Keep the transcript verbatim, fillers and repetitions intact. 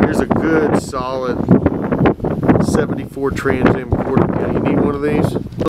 Here's a good solid seventy-four Trans Am quarter. You need one of these?